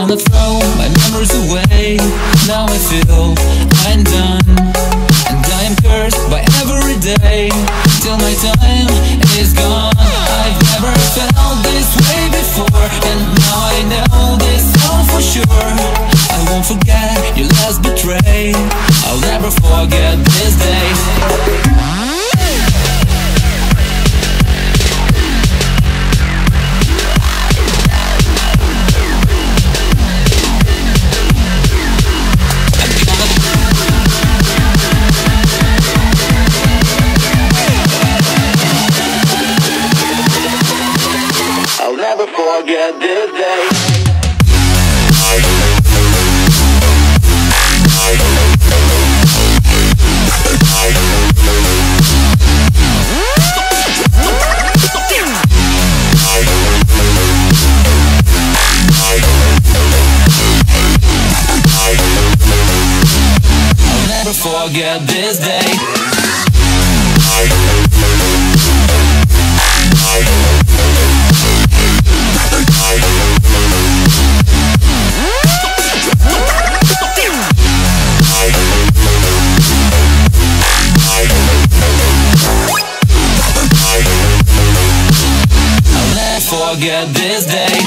gonna throw my memories away. Now I feel I'm done, and I am cursed by every day till my time is gone. I've never felt this way before, and now I know this all for sure. I won't forget your last betray. I'll never forget this day. I'll never forget this day. I'll never forget this day. Forget this day.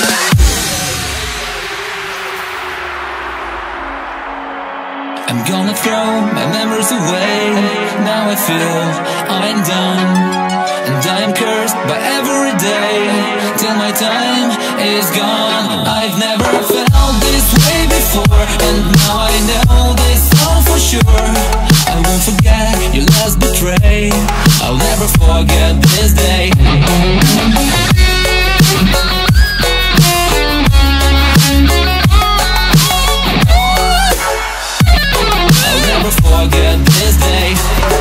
I'm gonna throw my memories away. Now I feel I'm done, and I am cursed by every day till my time is gone. I've never felt this way before, and now I know this all for sure. I won't forget your last betray. I'll never forget this day. Forget this day.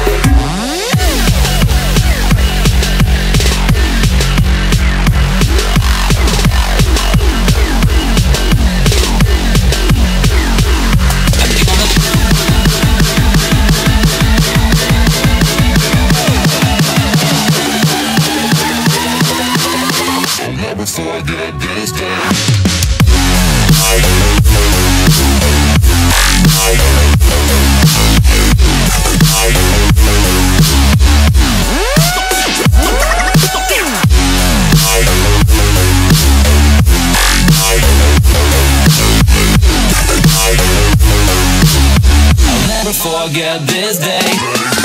I'll never forget this day. Forget this day.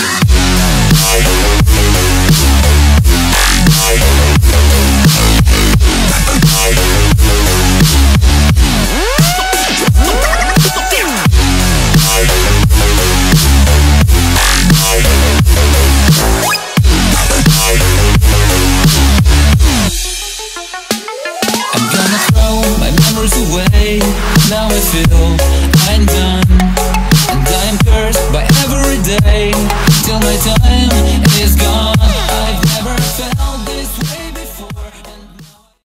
I'm gonna throw my memories away. Now I feel I'm done, and I am cursed by every day till my time